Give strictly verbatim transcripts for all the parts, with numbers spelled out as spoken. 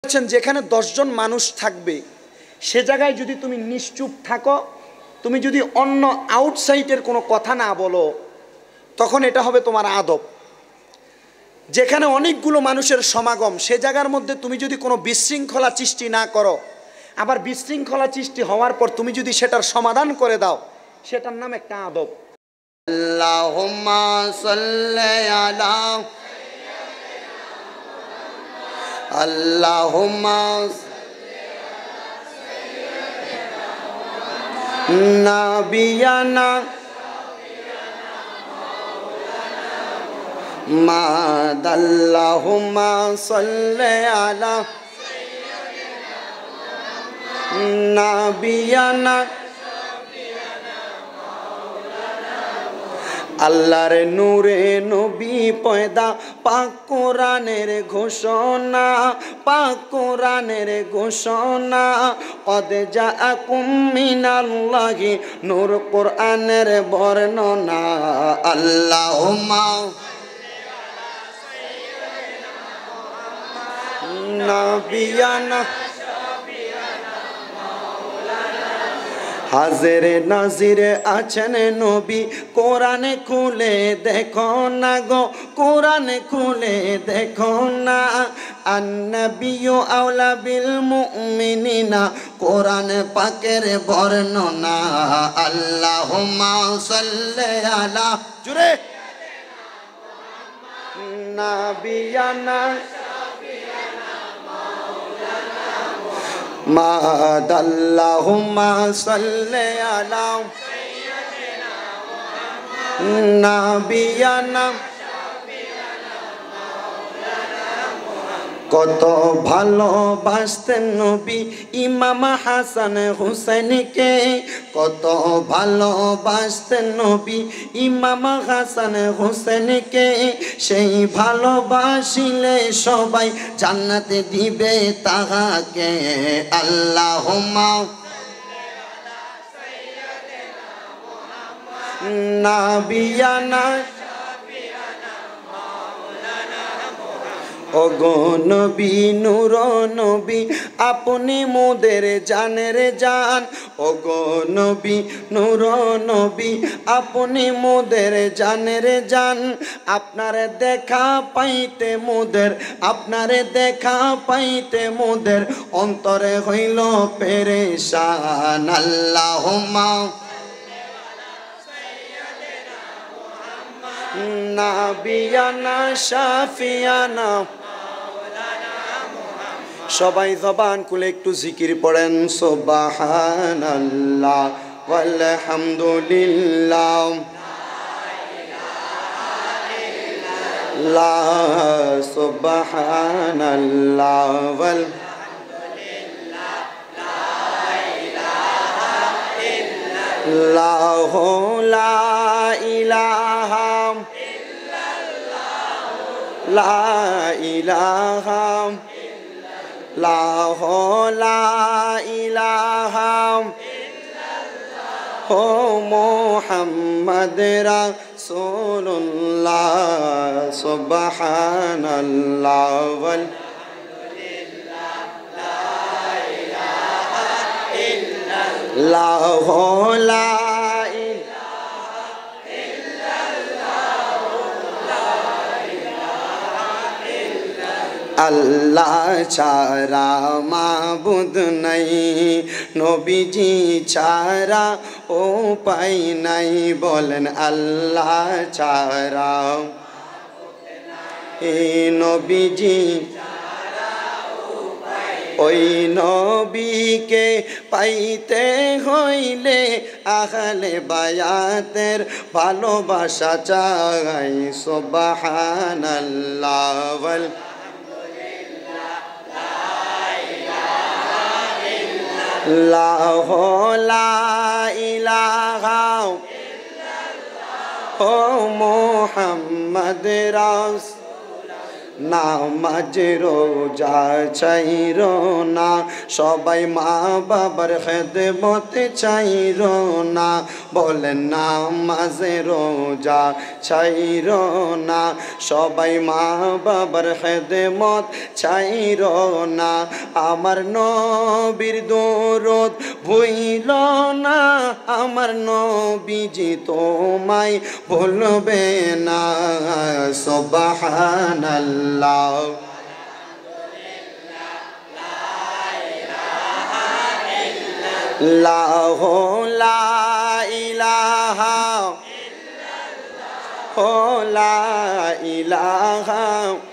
বলেছেন যেখানে দশ জন মানুষ থাকবে সে জায়গায় যদি তুমি নিশ্চুপ থাকো, তুমি যদি অন্য আউটসাইডের কোনো কথা না বলো, তখন এটা হবে তোমার আদব। যেখানে অনেকগুলো মানুষের সমাগম সে জায়গার মধ্যে তুমি যদি কোনো বিশৃঙ্খলা সৃষ্টি না করো, আবার বিশৃঙ্খলা সৃষ্টি হওয়ার পর তুমি যদি সেটার সমাধান করে দাও, সেটার নাম একটা আদব। আল্লাহুম্মা সাল্লি আলা আল্লাহুম্মা নাবিয়ানা মাদাল্লাহুম্মা সাল্লি আলা নাবিয়ানা আল্লাহর নূরে নবী পয়দা, পাক কোরআনের ঘোষণা, পাক কোরআনের ঘোষণা। কদ জাআকুম মিনাল্লাহি নূর, কোরআনের বর্ণনা। আল্লাহুম্মা নাবিয়ানা হাজির নাজির আছেন নবী, কোরআনে খুলে দেখো না গো, কোরআনে খুলে দেখো না। আন্নাবিয়্যু আওলা বিল মুমিনিনা, কোরআন পাকের বর্ণনা। আল্লাহুম্মা সাল্লি আলা জুরে নাবিয়ানা মাদাল্লাহুম্মা সাল্লি আলা নাবিয়ানা। কত ভালোবাসতেন নবী ইমাম হাসান হুসেনকে, কত ভালোবাসতেন নবী ইমাম হাসান হুসেনকে। সেই ভালোবাসিলে সবাই জান্নাতে দিবে তাহাকে। আল্লাহুম্মা নাবিয়ানা ওগো নবী নূর নবী, আপনি মোদের জানের জান। ওগো নবী নূর নবী, আপনি মোদের জানের জান। আপনার দেখা পাইতে মোদের, আপনার দেখা পাইতে মোদের অন্তরে হইল পেরেশান। আল্লাহুম্মা নাবিয়ানা শাফিয়ানা। সবাই জবান খুলে একটু জিকির পড়েন, সুবহানাল্লাহ ওয়ালহামদুলিল্লাহ লা সুবহানাল্লাহ ওয়ালহামদুলিল্লাহ লা ইলাহা লা ইলাহা লা ইলাহা ও মুহাম্মদ রাসূলুল্লাহ। সুবহানাল্লাহ ওয়ালহামদুলিল্লাহ লা ইলাহা আল্লাহ ছাড়া মাবুদ নাই, নবীজি ছাড়া উপায় নাই। বলেন আল্লাহ ছাড়া এই নবীজি, ওই নবীকে পাইতে হইলে আহলে বায়াতের ভালোবাসা চাই। সুবহানাল্লাহ লা ইলাহা ও মুহাম্মদ রাসূলুল্লাহ নামাজ রোজা চাইরো না, সবাই মা বাবার খেদমত চাইরো না। বলেন নামাজ রোজা চাইরো না, সবাই মা বাবার খেদমত চাইরো না। আমার নবীর দরদ ভুইল না, আমার নবীজি তোমায় ভুলবে না। সুবহানাল্লাহ। লা ইলাহা লা ইলাহা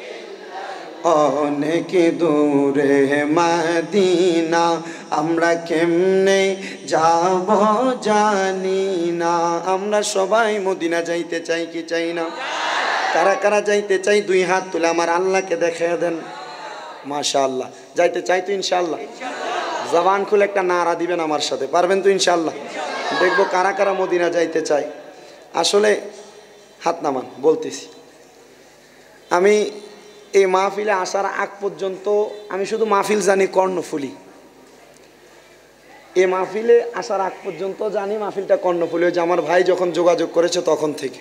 অনেক দূরে মদিনা, আমরা কেমনে যাব জানি না। আমরা সবাই মদিনা যাইতে চাই কি চাই না? কারা কারা যাইতে চাই দুই হাত তুলে আমার আল্লাহকে দেখিয়ে দেন। মাশাআল্লাহ, যাইতে চাই তো ইনশাআল্লাহ? জবান খুলে একটা নারা দিবেন আমার সাথে, পারবেন তো ইনশাআল্লাহ? দেখবো কারা কারা মদিনা যাইতে চাই। আসলে হাত নামান, বলতেছি আমি এই মাহফিলে আসার আগ পর্যন্ত আমি শুধু মাহফিল জানি কর্ণফুলী। এই মাহফিলে আসার আগ পর্যন্ত জানি মাহফিলটা কর্ণফুলী, যে আমার ভাই যখন যোগাযোগ করেছে তখন থেকে।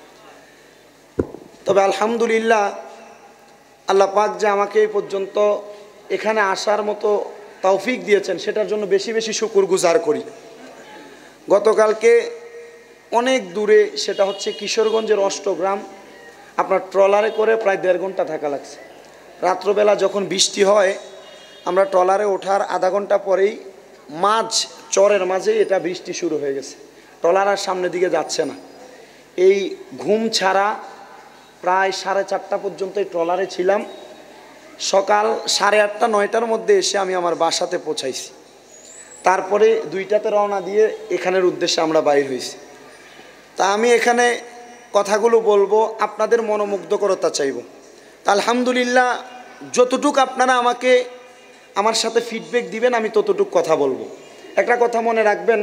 তবে আলহামদুলিল্লাহ, আল্লাহ পাক যে আমাকে এই পর্যন্ত এখানে আসার মতো তৌফিক দিয়েছেন, সেটার জন্য বেশি বেশি শুকরগুজার করি। গতকালকে অনেক দূরে, সেটা হচ্ছে কিশোরগঞ্জের অষ্টগ্রাম, আপনার ট্রলারে করে প্রায় দেড় ঘন্টা থাকা লাগছে। রাত্রবেলা যখন বৃষ্টি হয়, আমরা ট্রলারে ওঠার আধা ঘন্টা পরেই মাঝ চরের মাঝে এটা বৃষ্টি শুরু হয়ে গেছে, ট্রলার আর সামনের দিকে যাচ্ছে না। এই ঘুম ছাড়া প্রায় সাড়ে চারটা পর্যন্ত এই ট্রলারে ছিলাম। সকাল সাড়ে আটটা নয়টার মধ্যে এসে আমি আমার বাসাতে পৌঁছাইছি। তারপরে দুইটাতে রওনা দিয়ে এখানের উদ্দেশ্যে আমরা বাইর হয়েছি। তা আমি এখানে কথাগুলো বলবো, আপনাদের মনোমুগ্ধকরতা চাইব। আলহামদুলিল্লাহ, যতটুক আপনারা আমাকে আমার সাথে ফিডব্যাক দিবেন আমি ততটুক কথা বলবো। একটা কথা মনে রাখবেন,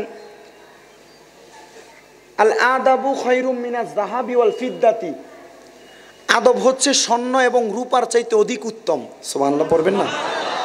আল আদাবু খায়রুম মিনাজ যাহাবি ওয়াল ফিদ্দাতি, আদব হচ্ছে স্বর্ণ এবং রূপার চাইতে অধিক উত্তম। সুবহানাল্লাহ পড়বেন না?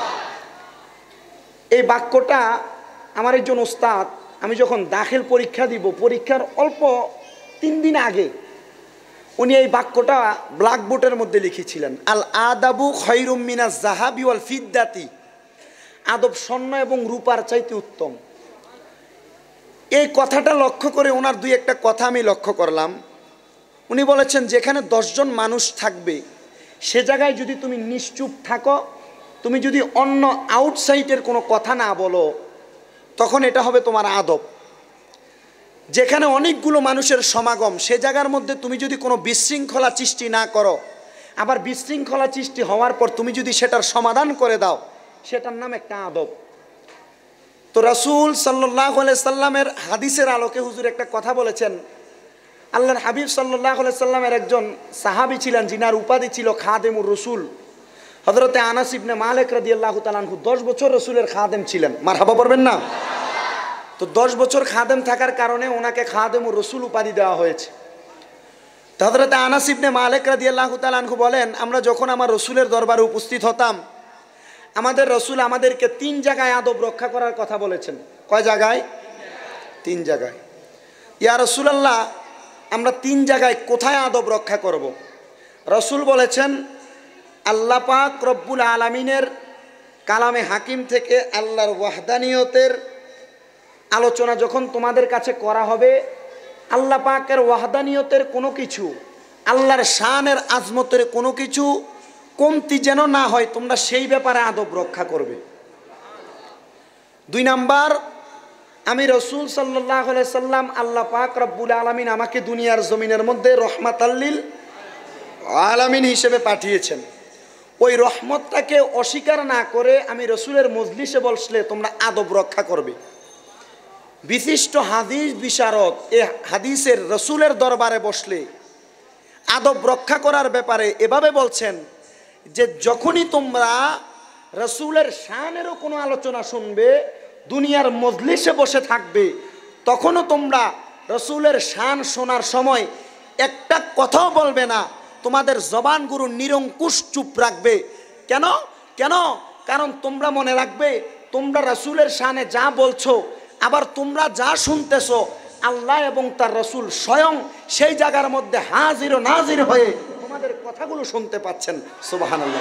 এই বাক্যটা আমার একজন ওস্তাদ, আমি যখন দাখিল পরীক্ষা দিব, পরীক্ষার অল্প তিন দিন আগে উনি এই বাক্যটা ব্ল্যাকবোর্ডের মধ্যে লিখেছিলেন, আল আদাবু খায়রুম মিনাজ যাহাবি ওয়াল ফিদ্দাতি, আদব স্বর্ণ এবং রূপার চাইতে উত্তম। এই কথাটা লক্ষ্য করে ওনার দুই একটা কথা আমি লক্ষ্য করলাম। উনি বলেছেন, যেখানে দশজন মানুষ থাকবে সে জায়গায় যদি তুমি নিশ্চুপ থাকো, তুমি যদি অন্য আউটসাইডের কোনো কথা না বলো, তখন এটা হবে তোমার আদব। যেখানে অনেকগুলো মানুষের সমাগম, সে জায়গার মধ্যে তুমি যদি কোনো বিশৃঙ্খলা সৃষ্টি না করো, আবার বিশৃঙ্খলা সৃষ্টি হওয়ার পর তুমি যদি সেটার সমাধান করে দাও, সেটার নাম একটা আদব। তো রাসূল সাল্লাল্লাহু আলাইহি সাল্লামের হাদিসের আলোকে হুজুর একটা কথা বলেছেন। আল্লাহর হাবিব সাল্লাল্লাহু আলাইহি সাল্লামের একজন সাহাবী ছিলেন, যিনার উপাধি ছিল খাদেমুর রসুল। হযরতে আনাস ইবনে মালিক রাদিয়াল্লাহু তাআলা আনহু দশ বছর রসুলের খাদেম ছিলেন। মারহাবা পড়বেন না? তো দশ বছর খাদেম থাকার কারণে ওনাকে খাদেমুর রসুল উপাধি দেওয়া হয়েছে। তো হযরতে আনাস ইবনে মালিক রাদিয়াল্লাহু তাআলা আনহু বলেন, আমরা যখন আমার রসুলের দরবারে উপস্থিত হতাম, আমাদের রসুল আমাদেরকে তিন জায়গায় আদব রক্ষা করার কথা বলেছেন। কয় জায়গায়? তিন জায়গায়। ইয়া রাসূলুল্লাহ, আমরা তিন জায়গায় কোথায় আদব রক্ষা করব? রসুল বলেছেন, আল্লাহ পাক রব্বুল আলামিনের কালামে হাকিম থেকে আল্লাহর ওয়াহদানিয়তের আলোচনা যখন তোমাদের কাছে করা হবে, আল্লাহ পাকের ওয়াহদানিয়তের কোনো কিছু, আল্লাহর শানের আজমতের কোনো কিছু কমতি যেন না হয়, তোমরা সেই ব্যাপারে আদব রক্ষা করবে। দুই নাম্বার, আমি রসুল সাল্লাল্লাহু আলাইহি সাল্লাম, আল্লাহ পাক রব্বুল আলামিন আমাকে দুনিয়ার জমিনের মধ্যে রহমাতাল্লিল আলামিন হিসেবে পাঠিয়েছেন। ওই রহমতটাকে অস্বীকার না করে আমি রসুলের মজলিসে বসলে তোমরা আদব রক্ষা করবে। বিশিষ্ট হাদিস বিশারদ এ হাদিসের রসুলের দরবারে বসলে আদব রক্ষা করার ব্যাপারে এভাবে বলছেন যে, যখনই তোমরা রসুলের শানেরও কোনো আলোচনা শুনবে, দুনিয়ার মজলিসে বসে থাকবে, তখনও তোমরা রসুলের শান শোনার সময় একটা কথাও বলবে না তোমাদের জবানগুলো নিরঙ্কুশ চুপ রাখবে। কেন কেন কারণ তোমরা মনে রাখবে, তোমরা রাসূলের শানে যা বলছো, আবার তোমরা যা শুনতেছো, আল্লাহ এবং তার রাসূল স্বয়ং সেই জায়গার মধ্যে হাজির ও নাজির হয়ে তোমাদের কথাগুলো শুনতে পাচ্ছেন। সুবহানাল্লাহ।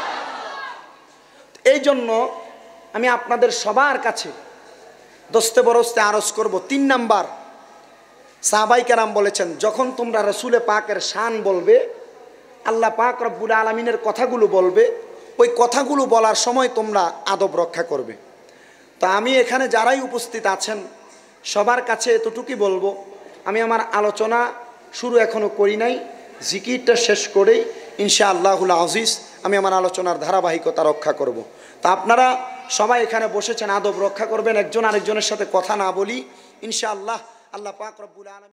এই জন্য আমি আপনাদের সবার কাছে দস্তে বরস্তে আরজ করব, তিন নাম্বার, সাহাবাই কেরাম বলেছেন যখন তোমরা রাসূলে পাকের শান বলবে, আল্লাহ পাক রব্বুল আলামিনের কথাগুলো বলবে, ওই কথাগুলো বলার সময় তোমরা আদব রক্ষা করবে। তা আমি এখানে যারাই উপস্থিত আছেন সবার কাছে এতটুকুই বলবো, আমি আমার আলোচনা শুরু এখনো করি নাই, জিকিরটা শেষ করেই ইনশাআল্লাহুল আজিজ আমি আমার আলোচনার ধারাবাহিকতা রক্ষা করব। তা আপনারা সবাই এখানে বসেছেন, আদব রক্ষা করবেন, একজন আরেকজনের সাথে কথা না বলি ইনশাআল্লাহ। আল্লাহ পাক রব্বুল আলামিন